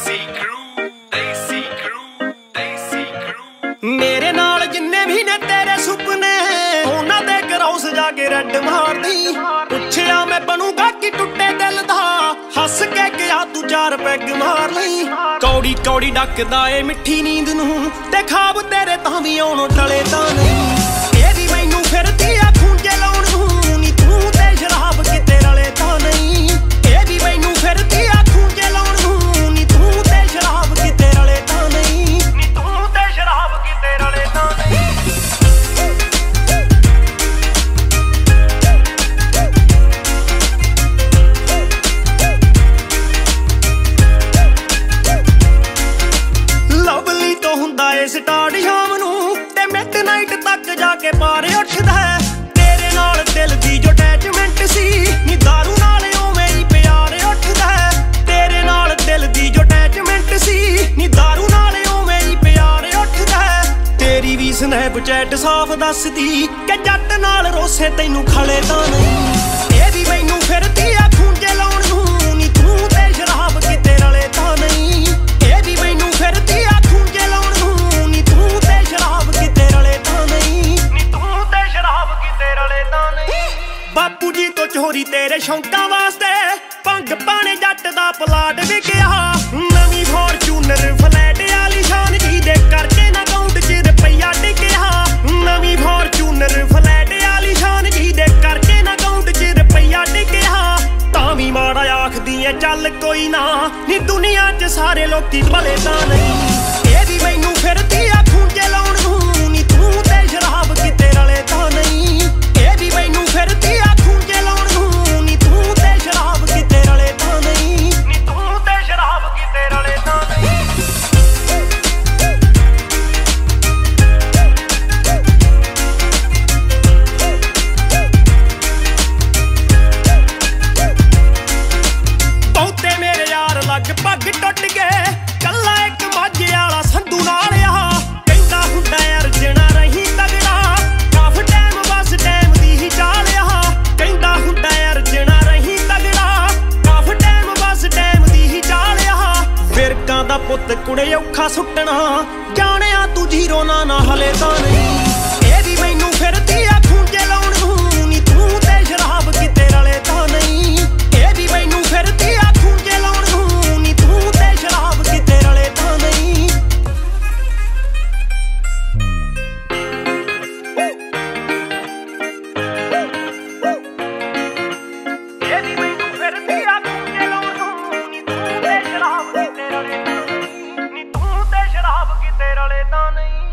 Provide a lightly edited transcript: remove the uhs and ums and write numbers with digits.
मेरे नाल जिन्ने भी ने तेरे सुपने उन्हां दे घरों सजा के रैड मार दी। पुछया मैं बनूंगा कि टुटे दिल दा, हस के गया तू 4 पैग मार लई। कौड़ी कौड़ी डकदा ए मिठी नींद नूं ते खाब तेरे तां भी आउणों टले तां नहीं। ए वी मैनू फिरदी आ खूंजे लाउण नूं नी तू ते शराब किते रले तां नहीं। ए वी मैनू फिरदी आ खूंजे लाउण नूं नी तू ते शराब किते रले तां नहीं। नी तू ते शराब किते रले तां नहीं। लवली तो हुंदा ए स्टार्ट शाम नूं ते मिडनाइट तक जाके पार उठदा है। तेरे नाल दिल दी जो अटैचमेंट सी नी दारू नाल उवें ही प्यार उठदा है। तेरे नाल दिल दी जो अटैचमेंट सी नी दारू नाल उवें ही प्यार उठदा है। तेरी भी स्नैपचैट साफ दसदी कि जट नाल रोसे तैनू खले तां नहीं। ए वी मैनू फिरदी आ खूंजे लाउण नूं नी तू ते शराब किते रले तां नहीं। ए वी मैनू फिरदी आ खूंजे लाउण नूं नी तू ते शराब किते रले तां नहीं। नी तू ते शराब किते रले तां नहीं। बापू जी तो चोरी तेरे शौकां वास्ते भंग पाने जट दा प्लाट विकिया। नवीं फॉर्चूनर फ्लैट आली शान जी दे करके ना अकाउंट च रुपया टिकिया। नवीं फॉर्चूनर फ्लैट आली शान जी दे करके ना अकाउंट च रुपया टिकिया। तां भी माड़ा आखदी ऐ चल कोई ना नी दुनिया च सारे लोकी भले तां नहीं। ए वी मैनू फिरदी आ खूंजे लाउण नूं नी तू ते शराब किते रले तां नहीं। ए वी मैनू फिरदी आ खूंजे लाउण नूं नी तू ते शराब किते रले तां नहीं। नी तू ते शराब किते रले तां नहीं। बहुते मेरे यार लगभग टुट गए, कल्ला एक माझे वाला संधू नाल आ। कहंदा हुंदा अर्जना रही तगड़ा, काफ टाइम बस टाइम दी ही चाल आ। कहंदा हुंदा अर्जना रही तगड़ा, काफ टाइम बस टाइम दी ही चाल आ। फिरकां दा पुੱਤ कुड़े औखा सुट्टना, जाणिया तू जीरो ना हले तां नहीं। ए वी मैनू फिरदी आ खूंजे लाउण नूं नी तू ते शराब किते रले तां नहीं। ए वी मैनू फिरदी आ खूंजे लाउण नूं नी तू ते शराब किते रले तां नहीं। ए वी मैनू फिरदी आ खूंजे लाउण नूं नी तू ते शराब किते रले तां नहीं। नी तू ते शराब किते रले तां नहीं।